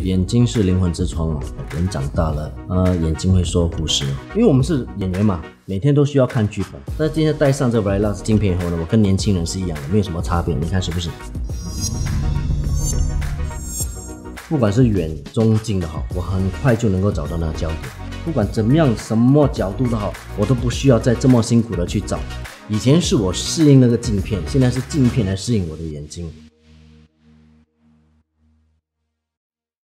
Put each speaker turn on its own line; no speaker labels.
眼睛是灵魂之窗哦，人长大了，眼睛会受忽视哦。因为我们是演员嘛，每天都需要看剧本。但是今天戴上这 Varilux 镜片以后呢，我跟年轻人是一样的，没有什么差别。你看是不是？不管是远、中、近的好，我很快就能够找到那个焦点。不管怎么样，什么角度都好，我都不需要再这么辛苦的去找。以前是我适应那个镜片，现在是镜片来适应我的眼睛。